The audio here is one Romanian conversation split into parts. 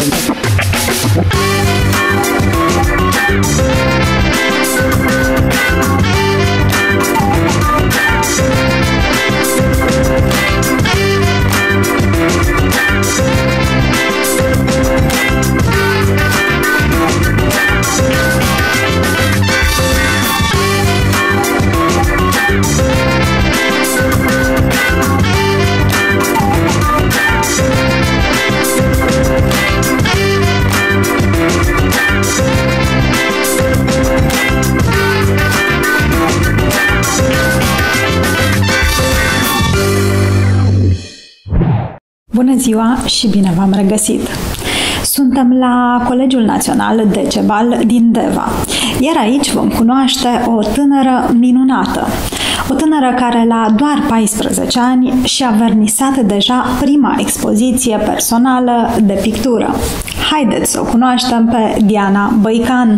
Bună ziua și bine v-am regăsit! Suntem la Colegiul Național Decebal din Deva, iar aici vom cunoaște o tânără minunată. O tânără care la doar 14 ani și-a vernisat deja prima expoziție personală de pictură. Haideți să o cunoaștem pe Diana Băican!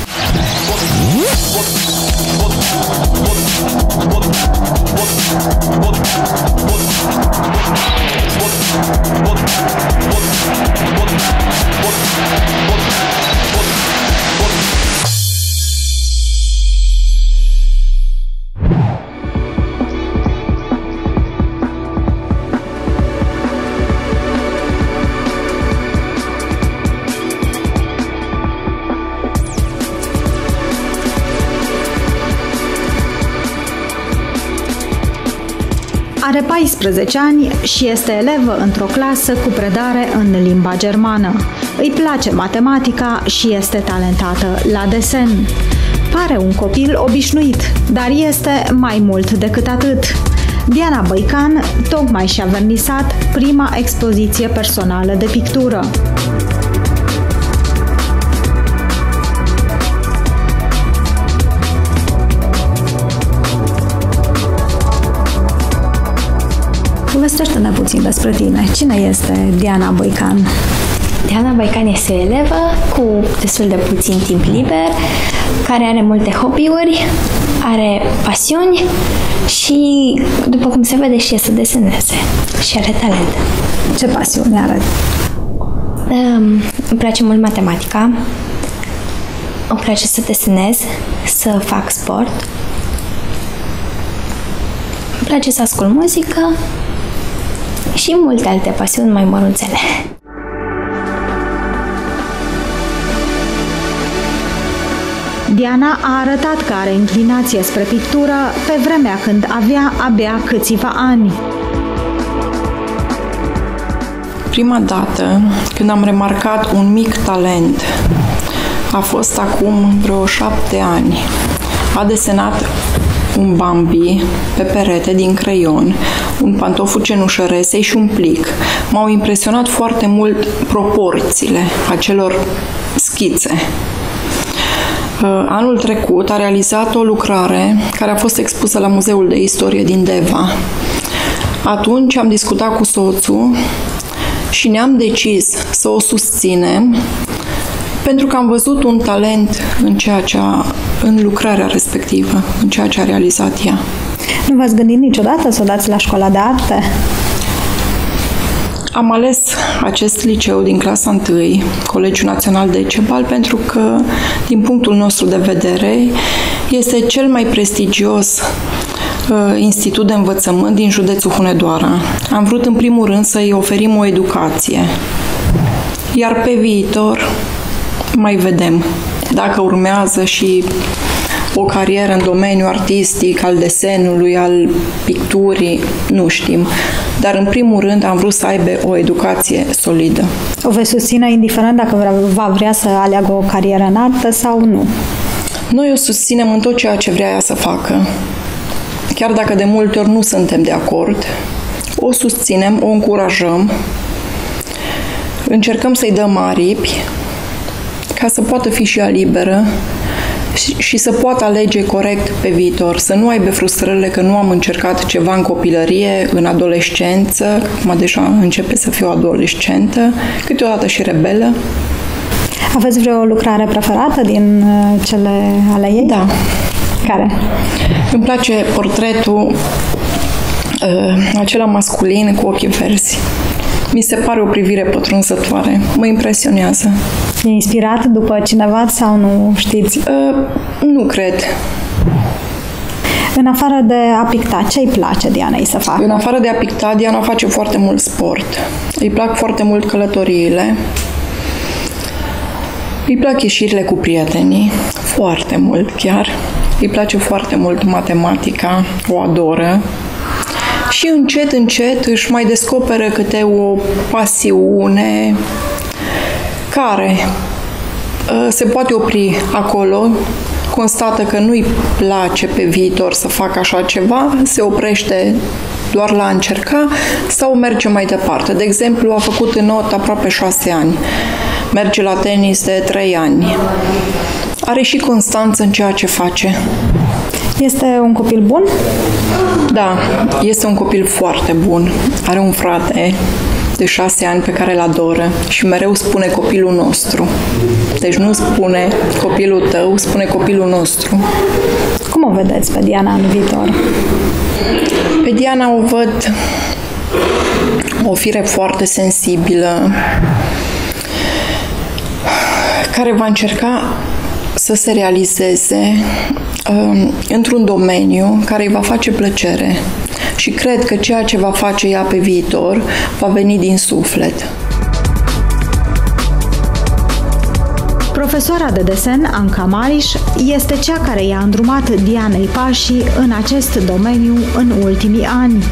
Are 14 ani și este elevă într-o clasă cu predare în limba germană. Îi place matematica și este talentată la desen. Pare un copil obișnuit, dar este mai mult decât atât. Diana Băican tocmai și-a vernisat prima expoziție personală de pictură. Povestește-ne puțin despre tine. Cine este Diana Băican? Diana Băican este elevă cu destul de puțin timp liber, care are multe hobby-uri, are pasiuni și, după cum se vede, știe să deseneze și are talent. Ce pasiune are? Îmi place mult matematica, îmi place să desenez, să fac sport, îmi place să ascult muzică și multe alte pasiuni mai mărunțele. Diana a arătat că are inclinație spre pictură pe vremea când avea abia câțiva ani. Prima dată când am remarcat un mic talent a fost acum vreo 7 ani. A desenat un Bambi pe perete din creion, un pantoful cenușăresei și un plic. M-au impresionat foarte mult proporțiile acelor schițe. Anul trecut a realizat o lucrare care a fost expusă la Muzeul de Istorie din Deva. Atunci am discutat cu soțul și ne-am decis să o susținem pentru că am văzut un talent în lucrarea respectivă, în ceea ce a realizat ea. Nu v-ați gândit niciodată să o dați la școala de arte? Am ales acest liceu din clasa 1, Colegiul Național Decebal, pentru că, din punctul nostru de vedere, este cel mai prestigios institut de învățământ din județul Hunedoara. Am vrut, în primul rând, să-i oferim o educație, iar pe viitor mai vedem dacă urmează și o carieră în domeniul artistic, al desenului, al picturii, nu știm. Dar, în primul rând, am vrut să aibă o educație solidă. O veți susține indiferent dacă va vrea să aleagă o carieră în artă sau nu? Noi o susținem în tot ceea ce vrea ea să facă. Chiar dacă de multe ori nu suntem de acord, o susținem, o încurajăm, încercăm să-i dăm aripi ca să poată fi și ea liberă și să poată alege corect pe viitor, să nu aibă frustrările că nu am încercat ceva în copilărie, în adolescență, acum deja începe să fiu adolescentă, câteodată și rebelă. Aveți vreo lucrare preferată din cele ale ei? Da. Care? Îmi place portretul acela masculin cu ochii verzi. Mi se pare o privire pătrunzătoare. Mă impresionează. E inspirat după cineva sau nu știți? Nu cred. În afară de a picta, ce îi place Dianei să facă? În afară de a picta, Diana face foarte mult sport. Îi plac foarte mult călătoriile. Îi plac ieșirile cu prietenii. Foarte mult chiar. Îi place foarte mult matematica. O adoră. Și încet, încet își mai descoperă câte o pasiune care se poate opri acolo, constată că nu-i place pe viitor să facă așa ceva, se oprește doar la a încerca sau merge mai departe. De exemplu, a făcut înot aproape 6 ani, merge la tenis de 3 ani. Are și constanță în ceea ce face. Este un copil bun? Da, este un copil foarte bun. Are un frate de 6 ani pe care îl adoră și mereu spune copilul nostru. Deci nu spune copilul tău, spune copilul nostru. Cum o vedeți pe Diana în viitor? Pe Diana o văd o fire foarte sensibilă, care va încerca să se realizeze într-un domeniu care îi va face plăcere. Și cred că ceea ce va face ea pe viitor va veni din suflet. Profesoara de desen, Anca Mariș, este cea care i-a îndrumat Dianei pașii în acest domeniu în ultimii ani.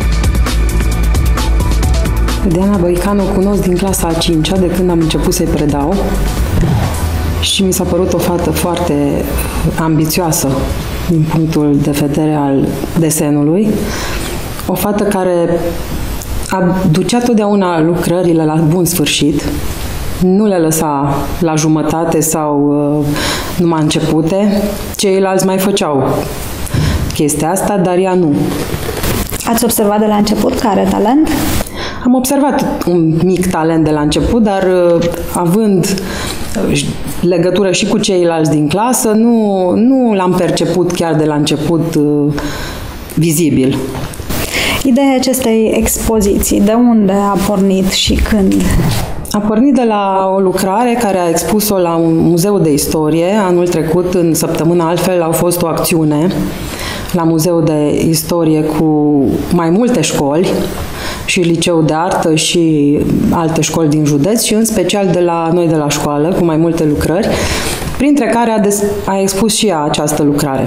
Diana Băican o cunosc din clasa a 5-a, de când am început să-i predau. Și mi s-a părut o fată foarte ambițioasă din punctul de vedere al desenului. O fată care ducea totdeauna lucrările la bun sfârșit, nu le lăsa la jumătate sau numai începute. Ceilalți mai făceau chestia asta, dar ea nu. Ați observat de la început că are talent? Am observat un mic talent de la început, dar având legătură și cu ceilalți din clasă, nu l-am perceput chiar de la început vizibil. Ideea acestei expoziții, de unde a pornit și când? A pornit de la o lucrare care a expus-o la un muzeu de istorie. Anul trecut, în săptămâna altfel, a fost o acțiune la Muzeul de Istorie cu mai multe școli, și liceu de artă și alte școli din județ și în special de la noi de la școală, cu mai multe lucrări, printre care a expus și ea această lucrare.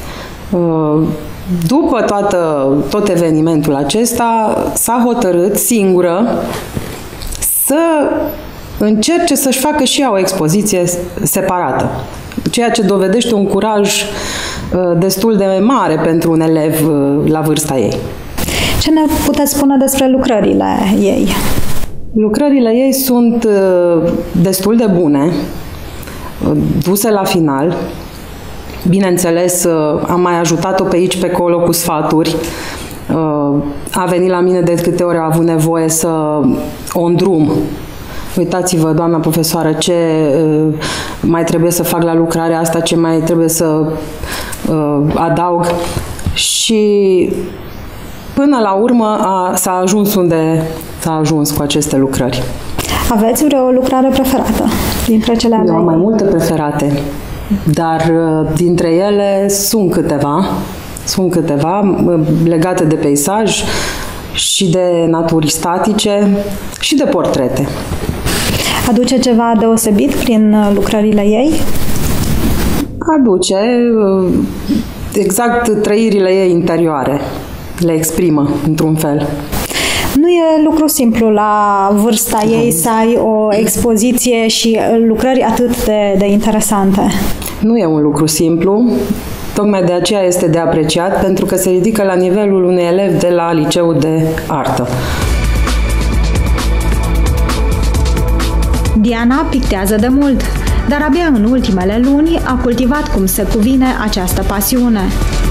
După tot evenimentul acesta, s-a hotărât singură să încerce să-și facă și ea o expoziție separată, ceea ce dovedește un curaj destul de mare pentru un elev la vârsta ei. Ce ne puteți spune despre lucrările ei? Lucrările ei sunt destul de bune, duse la final. Bineînțeles, am mai ajutat-o pe aici, pe acolo cu sfaturi. A venit la mine de câte ori a avut nevoie să o îndrum. Uitați-vă, doamna profesoară, ce mai trebuie să fac la lucrarea asta, ce mai trebuie să adaug. Și până la urmă s-a ajuns unde s-a ajuns cu aceste lucrări. Aveți vreo lucrare preferată dintre cele ale ei? Eu am mai multe preferate, dar dintre ele sunt câteva legate de peisaj și de naturi statice și de portrete. Aduce ceva deosebit prin lucrările ei? Aduce exact trăirile ei interioare. Le exprimă, într-un fel. Nu e lucru simplu la vârsta ei să ai o expoziție și lucrări atât de interesante. Nu e un lucru simplu, tocmai de aceea este de apreciat, pentru că se ridică la nivelul unui elev de la liceul de artă. Diana pictează de mult, dar abia în ultimele luni a cultivat cum se cuvine această pasiune.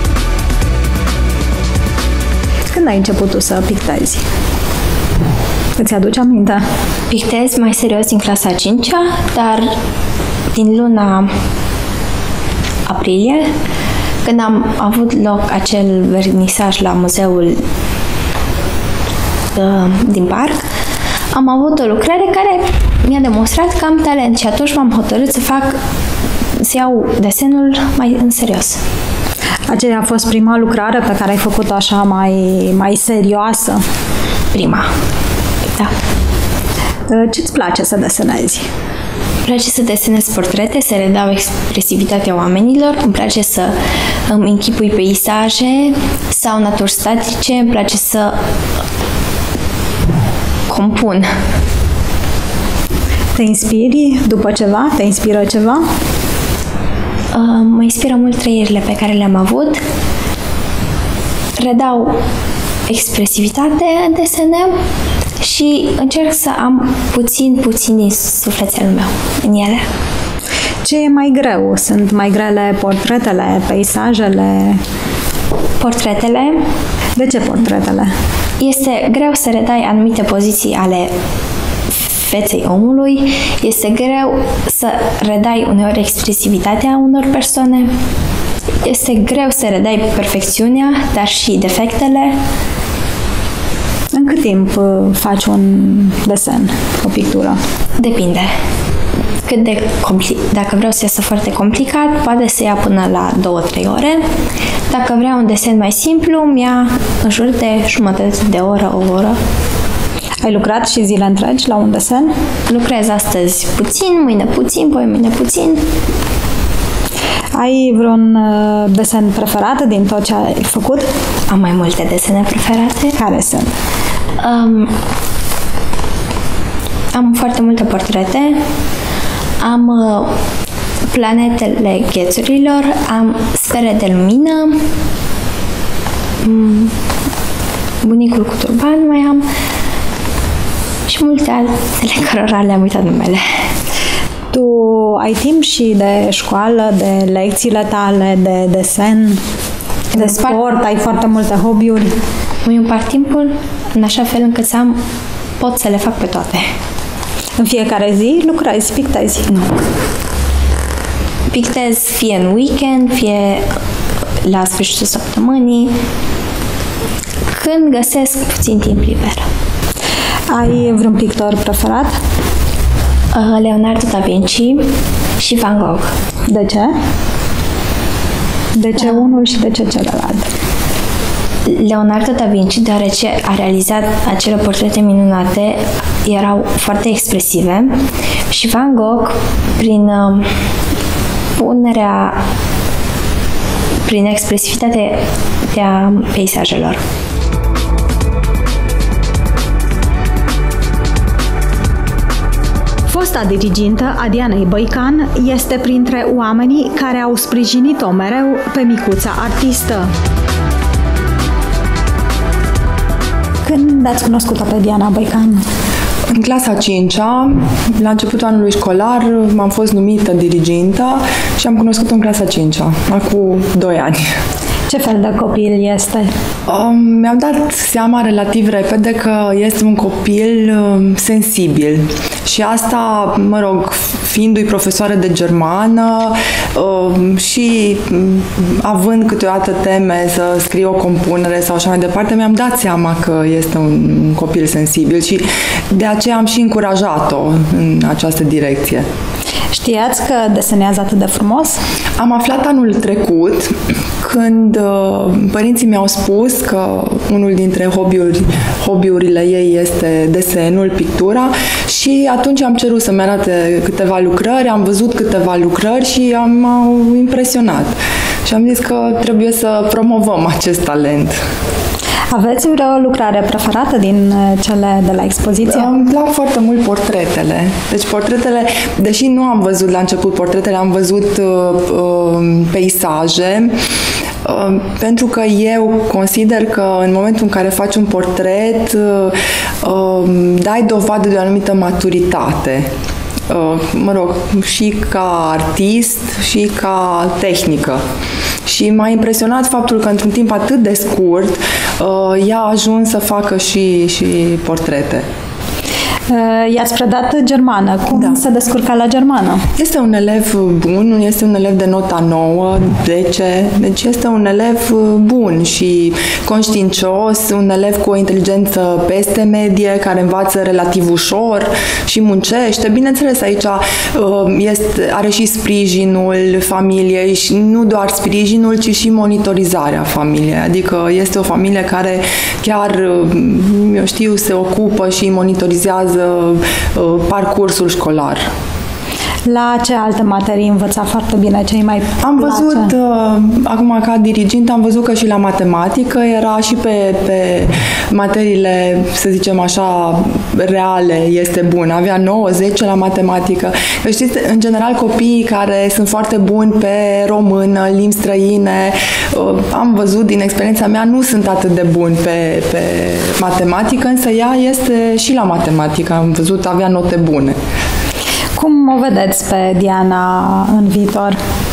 Când ai început tu să pictezi? Îți aduce aminte? Pictez mai serios din clasa 5-a, dar din luna aprilie, când am avut loc acel vernisaj la muzeul din parc, am avut o lucrare care mi-a demonstrat că am talent și atunci m-am hotărât să iau desenul mai în serios. Aceea a fost prima lucrare pe care ai făcut-o așa mai serioasă? Prima, da. Ce-ți place să desenezi? Îmi place să desenez portrete, să redau expresivitatea oamenilor, îmi place să îmi închipui peisaje sau naturi statice, îmi place să compun. Te inspiri după ceva? Te inspiră ceva? Mă inspiră mult trăirile pe care le-am avut. Redau expresivitate în desene și încerc să am puțin din sufletelul meu în ele. Ce e mai greu? Sunt mai grele portretele, peisajele? Portretele. De ce portretele? Este greu să redai anumite poziții ale feței omului, este greu să redai uneori expresivitatea unor persoane, este greu să redai perfecțiunea, dar și defectele. În cât timp faci un desen, o pictură? Depinde. Dacă vreau să iasă foarte complicat, poate să ia până la 2-3 ore. Dacă vreau un desen mai simplu, mi-ia în jur de jumătate de oră, o oră. Ai lucrat și zile întregi la un desen? Lucrez astăzi puțin, mâine puțin, poi mâine puțin. Ai vreun desen preferat din tot ce ai făcut? Am mai multe desene preferate. Care sunt? Am foarte multe portrete. Am planetele ghețurilor, am sfere de lumină, bunicul cu turban mai am și multe altele cărora le-am uitat numele. Tu ai timp și de școală, de lecțiile tale, de desen, de sport, ai foarte multe hobby-uri? Îmi împart timpul în așa fel încât pot să le fac pe toate. În fiecare zi lucrezi, pictezi? Nu. Pictez fie în weekend, fie la sfârșitul săptămânii, când găsesc puțin timp liber. Ai vreun pictor preferat? Leonardo da Vinci și Van Gogh. De ce? De ce unul și de ce celălalt? Leonardo da Vinci, deoarece a realizat acele portrete minunate, erau foarte expresive, și Van Gogh, prin expresivitatea peisajelor. Fosta dirigintă a Dianei Băican este printre oamenii care au sprijinit-o mereu pe micuța artistă. Când ați cunoscut-o pe Diana Băican? În clasa 5-a, la începutul anului școlar, m-am fost numită dirigintă și am cunoscut-o în clasa 5-a, acum 2 ani. Ce fel de copil este? Mi-am dat seama relativ repede că este un copil sensibil. Și asta, mă rog, fiindu-i profesoară de germană și având câteodată teme să scriu o compunere sau așa mai departe, mi-am dat seama că este un copil sensibil și de aceea am și încurajat-o în această direcție. Știați că desenează atât de frumos? Am aflat anul trecut când părinții mi-au spus că unul dintre hobby-urile ei este desenul, pictura, și atunci am cerut să-mi arate câteva lucrări, am văzut câteva lucrări și m-au impresionat. Și am zis că trebuie să promovăm acest talent. Aveți vreo lucrare preferată din cele de la expoziție? Îmi plac foarte mult portretele. Deci portretele, deși nu am văzut la început portretele, am văzut peisaje, pentru că eu consider că în momentul în care faci un portret, dai dovadă de o anumită maturitate. Mă rog, și ca artist și ca tehnică. Și m-a impresionat faptul că într-un timp atât de scurt ea a ajuns să facă și portrete. I-ați predat germană. Cum se descurca la germană? Este un elev bun, este un elev de nota 9, 10, deci este un elev bun și conștiincios, un elev cu o inteligență peste medie, care învață relativ ușor și muncește. Bineînțeles, aici are și sprijinul familiei și nu doar sprijinul, ci și monitorizarea familiei. Adică este o familie care chiar, eu știu, se ocupă și monitorizează parcursul școlar. La ce alte materii învăța foarte bine? Ce-i mai Am place? văzut, acum ca dirigent, am văzut că și la matematică era și pe materiile, să zicem așa, reale, este bun. Avea 9-10 la matematică. Că știți, în general, copiii care sunt foarte buni pe română, limbi străine, am văzut din experiența mea, nu sunt atât de buni pe matematică, însă ea este și la matematică. Am văzut, avea note bune. Cum o vedeți pe Diana în viitor?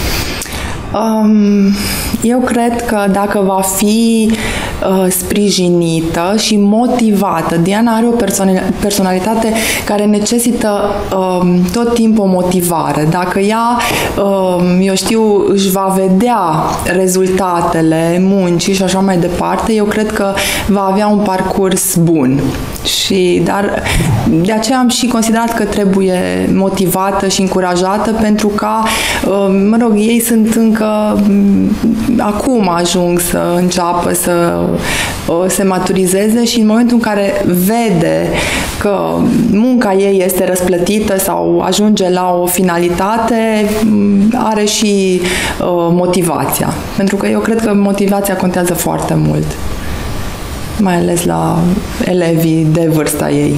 Eu cred că dacă va fi sprijinită și motivată, Diana are o personalitate care necesită tot timpul o motivare. Dacă ea, eu știu, își va vedea rezultatele muncii și așa mai departe, eu cred că va avea un parcurs bun. Dar de aceea am și considerat că trebuie motivată și încurajată, pentru ca, mă rog, ei sunt încă acum ajung să înceapă să se maturizeze și în momentul în care vede că munca ei este răsplătită sau ajunge la o finalitate, are și motivația. Pentru că eu cred că motivația contează foarte mult, mai ales la elevii de vârsta ei.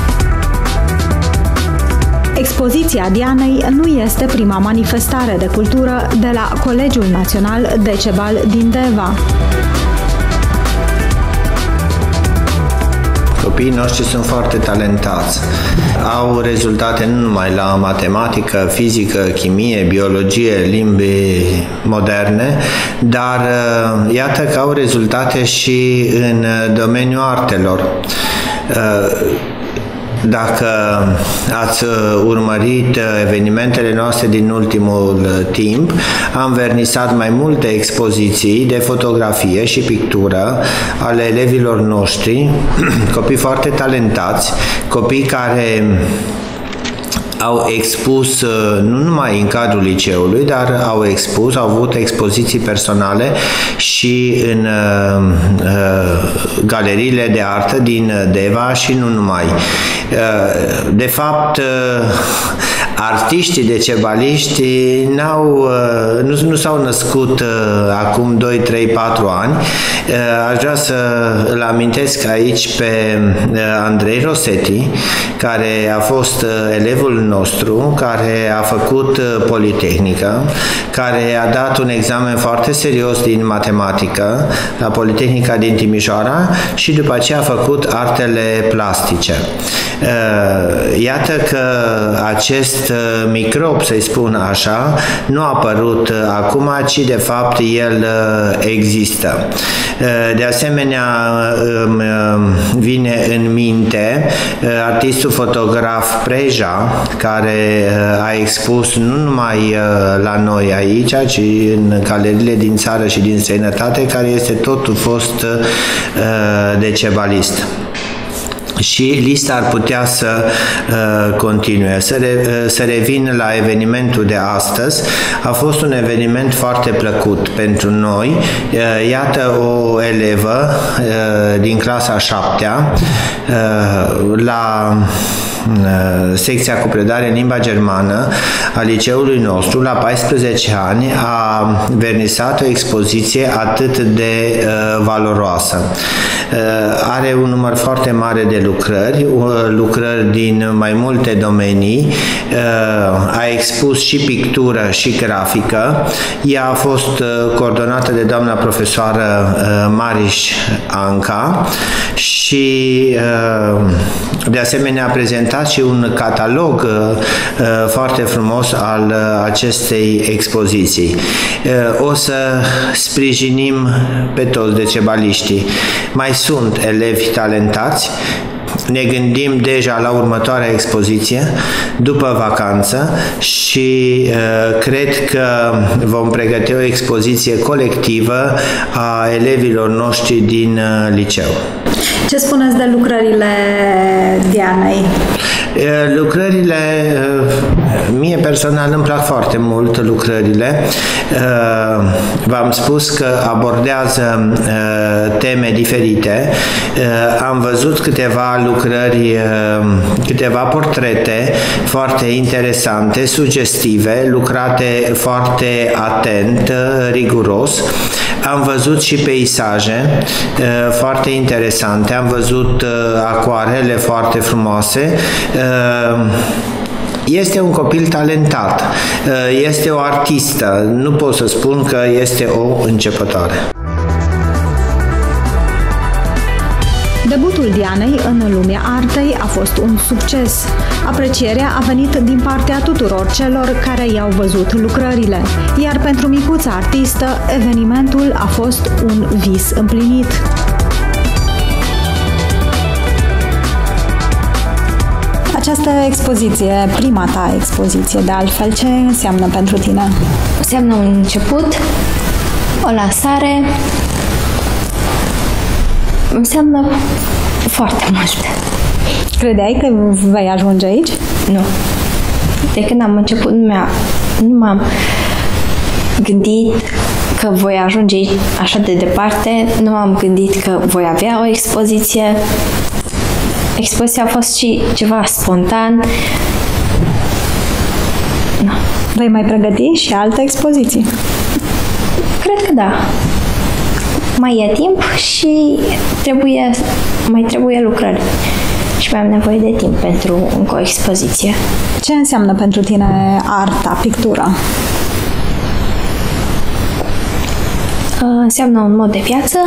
Expoziția Dianei nu este prima manifestare de cultură de la Colegiul Național Decebal din Deva. Copiii noștri sunt foarte talentați. Au rezultate nu numai la matematică, fizică, chimie, biologie, limbi moderne, dar iată că au rezultate și în domeniul artelor. Dacă ați urmărit evenimentele noastre din ultimul timp, am vernisat mai multe expoziții de fotografie și pictură ale elevilor noștri, copii foarte talentați, copii care au expus nu numai în cadrul liceului, dar au avut expoziții personale și în galeriile de artă din Deva și nu numai. De fapt, artiștii decebaliști nu s-au născut acum 2, 3, 4 ani. Aș vrea să îl amintesc aici pe Andrei Rosetti, care a fost elevul nostru, care a făcut Politehnică, care a dat un examen foarte serios din matematică la Politehnica din Timișoara și după aceea a făcut artele plastice. Iată că acest microb, să-i spun așa, nu a apărut acum, ci de fapt el există. De asemenea, vine în minte artistul fotograf Preja, care a expus nu numai la noi aici, ci în galeriile din țară și din străinătate, care este totul fost decebalist. Și lista ar putea să continue. Să revin la evenimentul de astăzi. A fost un eveniment foarte plăcut pentru noi. Iată o elevă din clasa 7-a la secția cu predare în limba germană a liceului nostru, la 14 ani, a vernisat o expoziție atât de valoroasă. Are un număr foarte mare de lucrări din mai multe domenii, a expus și pictură și grafică. Ea a fost coordonată de doamna profesoară Mariș Anca și de asemenea a prezentat și un catalog foarte frumos al acestei expoziții. O să sprijinim pe toți decebaliștii. Mai sunt elevi talentați, ne gândim deja la următoarea expoziție după vacanță și cred că vom pregăti o expoziție colectivă a elevilor noștri din liceu. Ce spuneți de lucrările Dianei? Lucrările, mie personal îmi plac foarte mult lucrările. V-am spus că abordează teme diferite. Am văzut câteva lucrări, câteva portrete foarte interesante, sugestive, lucrate foarte atent, riguros. Am văzut și peisaje foarte interesante, am văzut acoarele foarte frumoase. Este un copil talentat, este o artistă, nu pot să spun că este o începătoare. Debutul Dianei în lumea artei a fost un succes. Aprecierea a venit din partea tuturor celor care i-au văzut lucrările, iar pentru micuța artistă, evenimentul a fost un vis împlinit. Această expoziție, prima ta expoziție, de altfel, ce înseamnă pentru tine? Înseamnă un început, o lansare, înseamnă foarte mult. Credeai că vei ajunge aici? Nu. De când am început, nu m-am gândit că voi ajunge așa de departe, nu m-am gândit că voi avea o expoziție. Expoziția a fost și ceva spontan. No. Vei mai pregăti și alte expoziții? Cred că da. Mai e timp și mai trebuie lucrări. Și mai am nevoie de timp pentru încă o expoziție. Ce înseamnă pentru tine arta, pictura? Înseamnă un mod de viață.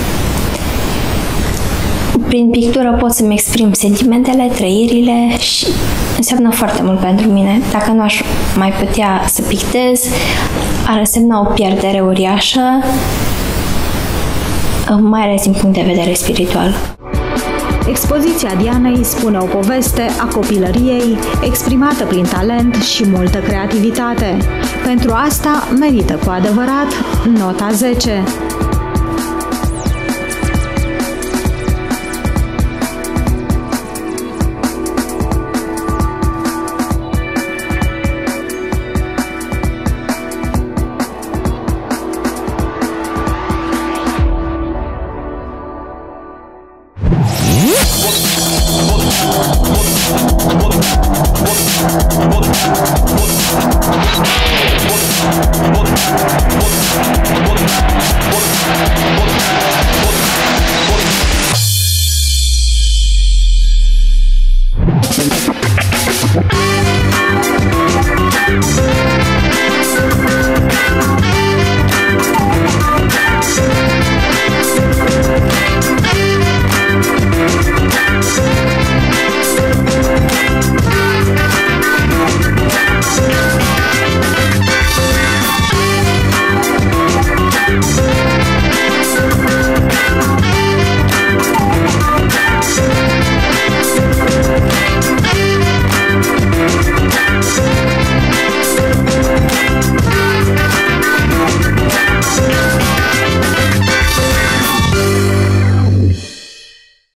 Prin pictură pot să-mi exprim sentimentele, trăirile și înseamnă foarte mult pentru mine. Dacă nu aș mai putea să pictez, ar însemna o pierdere uriașă, mai ales din punct de vedere spiritual. Expoziția Dianei spune o poveste a copilăriei, exprimată prin talent și multă creativitate. Pentru asta merită cu adevărat nota 10.